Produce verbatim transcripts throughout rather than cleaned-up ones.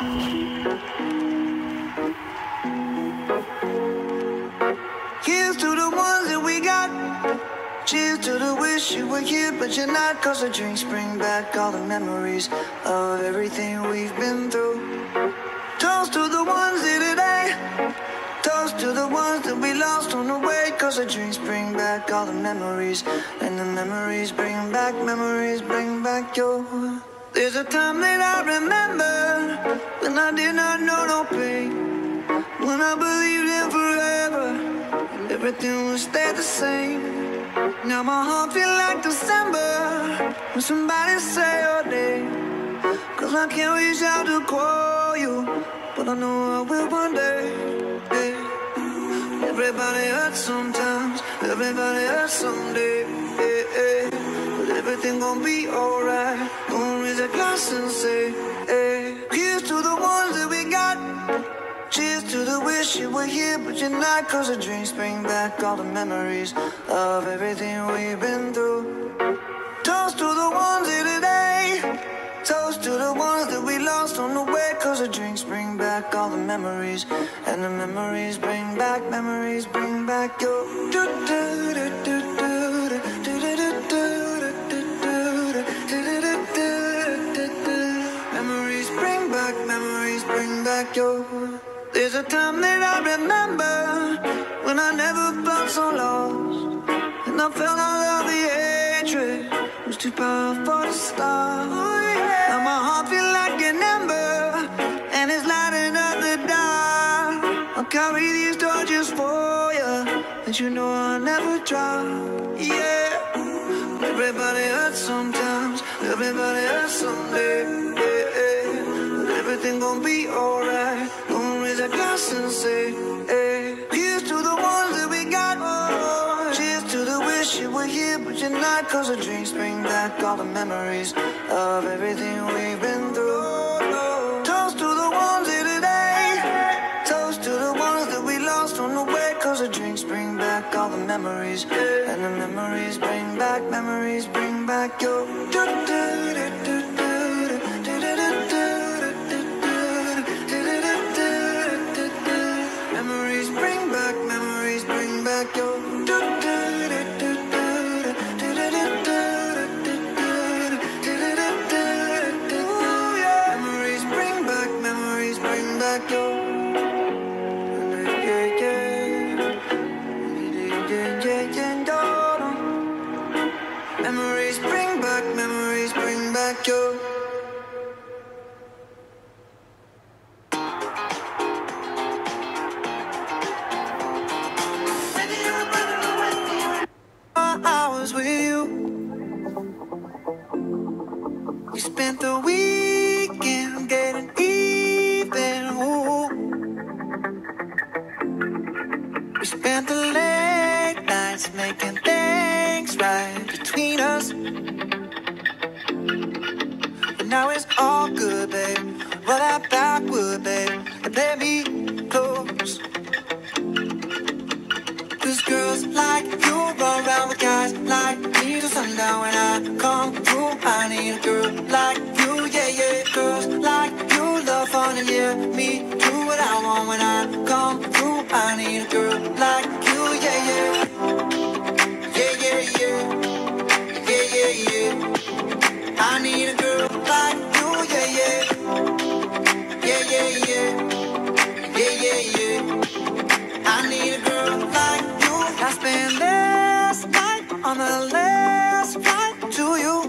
Here's to the ones that we got. Cheers to the wish you were here, but you're not. Cause the drinks bring back all the memories of everything we've been through. Toast to the ones here today. Toast to the ones that we lost on the way. Cause the drinks bring back all the memories. And the memories bring back, memories bring back your. There's a time that I remember when I did not know no pain, when I believed in forever and everything would stay the same. Now my heart feel like December when somebody say your name. Cause I can't reach out to call you, but I know I will one day. Yeah. Everybody hurts sometimes, everybody hurts someday. Yeah, yeah. But everything gon' be alright. Gonna raise a glass and say, hey. Here's to the ones that we got. Cheers to the wish you were here, but you're not. Cause the drinks bring back all the memories of everything we've been through. Toast to the ones here today. Toast to the ones that we lost on the way. Cause the drinks bring back all the memories. And the memories bring back, memories bring back your. Memories bring back, memories bring back your. There's a time that I remember when I never felt so lost, and I felt all of the hatred was too powerful to stop. Now my heart feel like an ember, and it's lighting up the dark. I'll carry these torches for you, and you know I'll never drop. Yeah, everybody hurts sometimes, everybody hurts someday. Yeah, yeah. But everything gon' be alright. Raise a glass and say, hey. Here's to the ones that we got. Oh, cheers to the wish you were here, but you're not. Cause the drinks bring back all the memories of everything we've been through. Toast to the ones here today. Toast to the ones that we lost on the way. Cause the drinks bring back all the memories. And the memories bring back, memories bring back your. Memories bring back, memories bring back your. Memories bring back, memories bring back your. Memories bring back, memories bring back your. Hours with you. We spent the weekend getting even. Ooh. We spent the late nights making things right between us. And now it's all good, babe. Roll that backward, babe, and let me close. Cause girls like you run around with guys like me till sundown. When I come through, I need a girl like you, yeah, yeah. Girls like you love fun and yeah, me do what I want. When I come through, I need a girl like you, yeah, yeah. Yeah, yeah, yeah. Yeah, yeah, yeah. I need a girl like you, yeah, yeah. Yeah, yeah, yeah. Yeah, yeah, yeah. I need a girl like you. I spent last night on the last flight to you.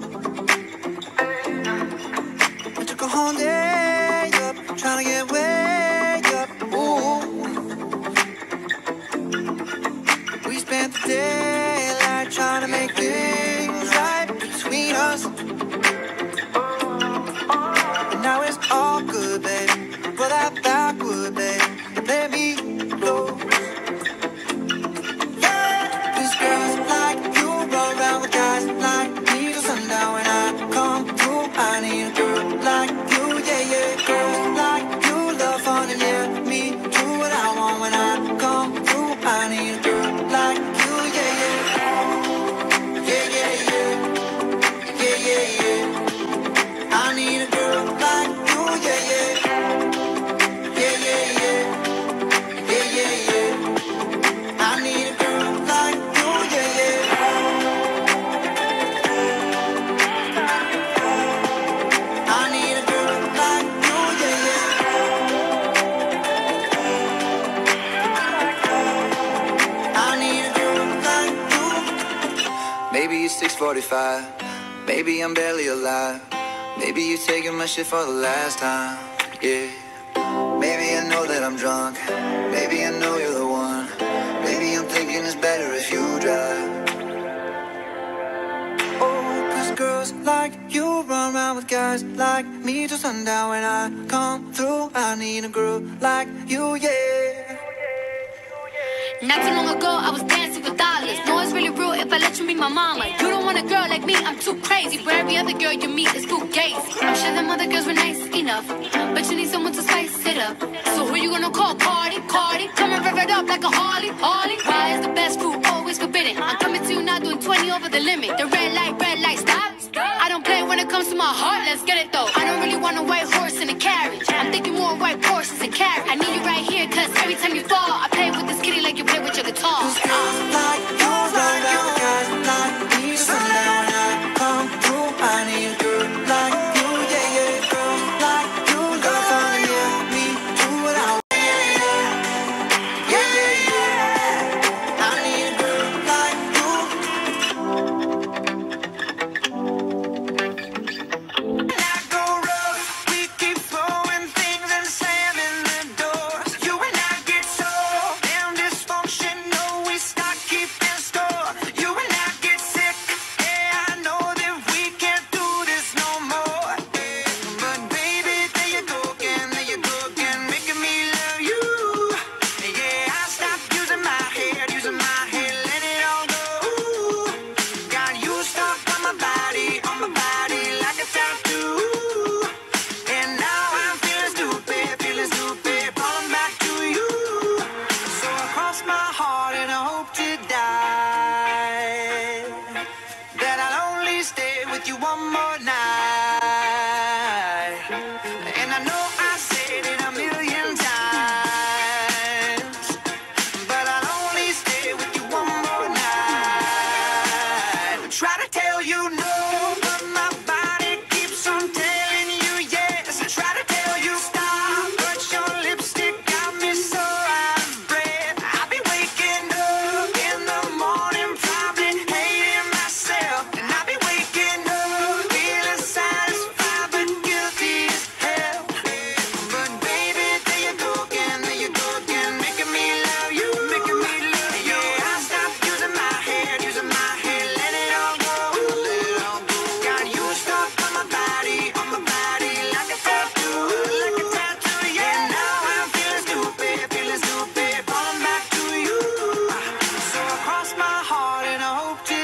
I took a whole day up, trying to get way up. Ooh. We spent the daylight trying to make things right between us. And now it's all good, baby. Pull that backward, baby, and let me go. These girls like you run around with guys like me till sundown. When I come through, I need a girl like you, yeah, yeah. Girls like you love fun and yeah, me do what I want. When I come through, I need a girl like you, yeah, yeah. Yeah, yeah, yeah. Yeah, yeah, yeah. I need a girl like you, yeah, yeah. six forty-five. Maybe I'm barely alive. Maybe you're taking my shit for the last time. Yeah. Maybe I know that I'm drunk. Maybe I know you're the one. Maybe I'm thinking it's better if you drive. Oh, cause girls like you run around with guys like me till sundown. When I come through, I need a girl like you, yeah. Not too long ago, I was dancing for dollars. No, it's really real if I let you meet my mama. You don't want a girl like me, I'm too crazy. Where every other girl you meet is too gazy. I'm sure them other girls were nice enough, but you need someone to spice it up. So who you gonna call? Cardi, Cardi. Come and rev it up like a Harley, Harley. Why is the best food always forbidden? I'm coming to you now doing twenty over the limit. The red light, red light, stop. I don't play when it comes to my heart, let's get it though. I don't really want a white horse in a carriage. I'm thinking more white horses and carriage. I need you right here, cause every time you fall, I play with this kitty like you play with your guitar. Cause girls like you run around with guys like me till sundown. When I come through, I need a girl like you, yeah, yeah. Girls like you love fun, yeah. Me do what I want, yeah, yeah, yeah, yeah. I need a girl like you. When I go rough, we keep throwing things and slamming the doors. You and I get so damn dysfunctional, we start keeping score. You and I get sick, yeah, I know that we can't do this no more. But baby, there you go again, there you go again, making me love you. Yeah, I stopped using my head, using my head, let it all go. Got you stuck on my body, on my body like a tattoo. And now I'm feeling stupid, feeling stupid, falling back to you. So I cross my heart and I hope to die that I'll only stay with you one more night. And I know I said it a million times, but I'll only stay with you one more night. Try to tell you no, but my body keeps on telling you yes. I try to tell you stop, but your lipstick got me so out of breath. I'll be waking up in the morning, probably hating myself. And I'll be waking up feeling satisfied but guilty as hell. But baby, there you go again, there you go again, making me love you, making me love you. Yeah, I stopped using my head, using my head, let it all go, let it all go. Got you stuck on my body, on my body like a tattoo, like a tattoo. Yeah, now I'm feeling stupid, feeling stupid, falling back to you. So I cross my heart and I hope to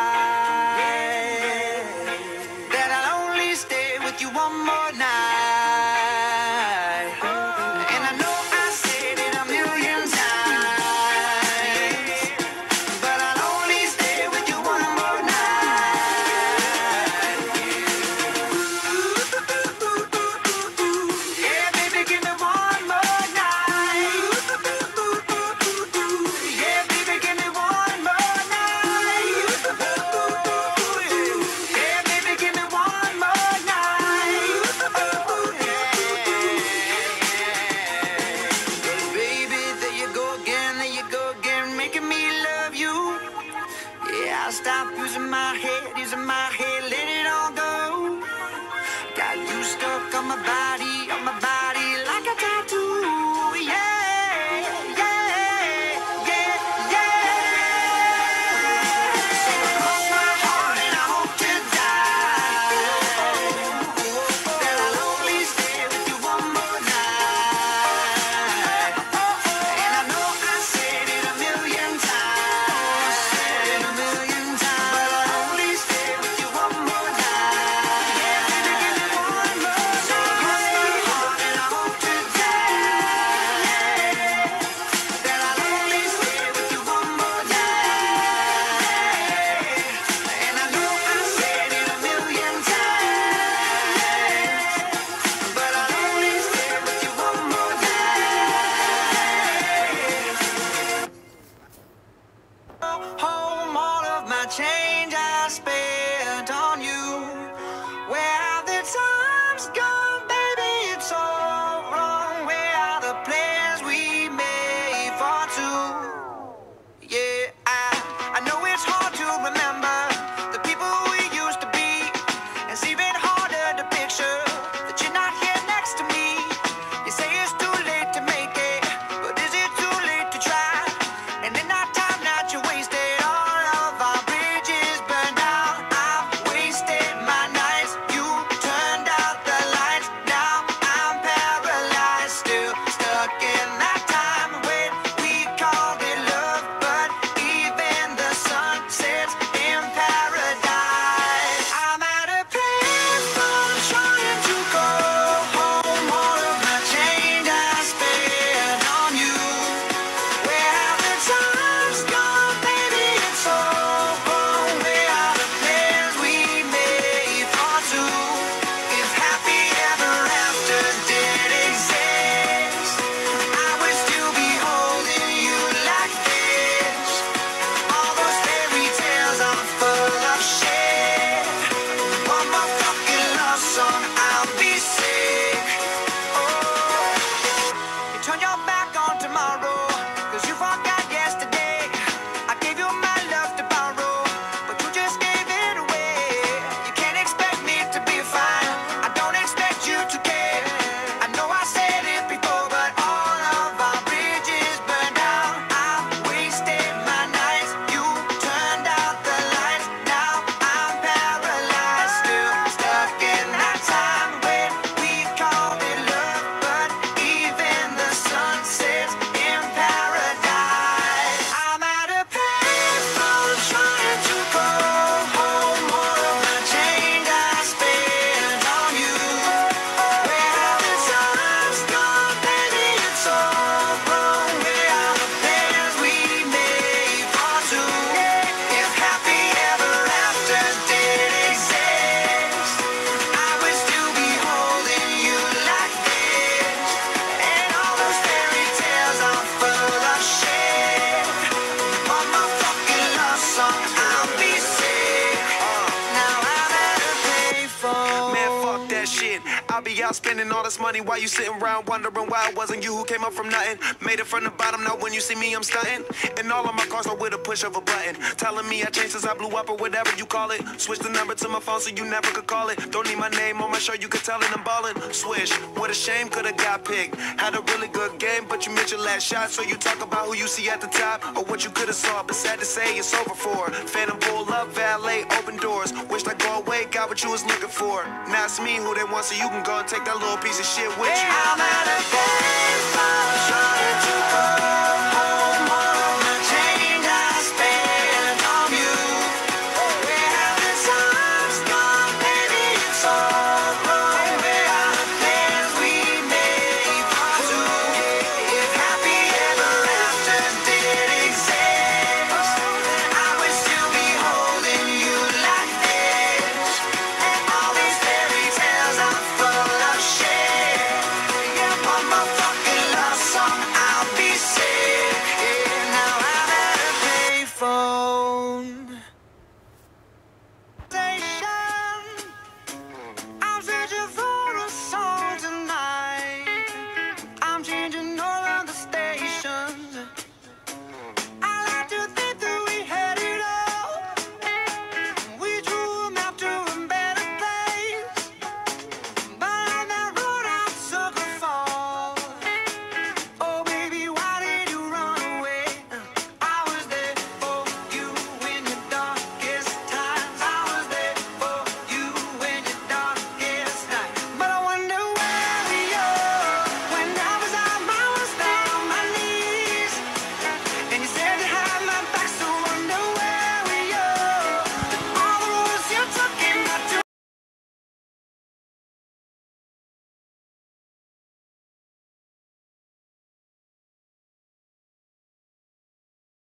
die that I'll only stay with you one more night. And I know I said it a million times, but I'll only stay with you one more night. Yeah, baby, give me one more night. Yeah, baby, give me one more night. Yeah, baby, give me one more night. Baby, there you go again, there you go again, making me love you. Yeah, I'll stop using my head, using my head, let it all go. Got you stuck on my body, on my body like a tattoo. Yeah, yeah, yeah, yeah. So cross my heart and I hope to die that I'll only stay with you one more night. And I know I said it a million times, said it a million times, but I'll only stay with you one more night. Yeah, baby, give me one more. So out spending all this money while you sitting around wondering why it wasn't you who came up from nothing. Made it from the bottom, now when you see me, I'm stunting. And all of my cars are with a push of a button. Telling me I changed since I blew up or whatever you call it. Switch the number to my phone so you never could call it. Don't need my name on my shirt, you could tell it I'm ballin'. Swish, what a shame, could've got picked. Had a really good game, but you missed your last shot. So you talk about who you see at the top or what you could've saw. But sad to say, it's over for. Phantom pull up, valet, open doors. Wished I go away, got what you was looking for. Now it's me who they want, so you can go and take that little piece of shit with you. I'm at a baseball, sure that you go.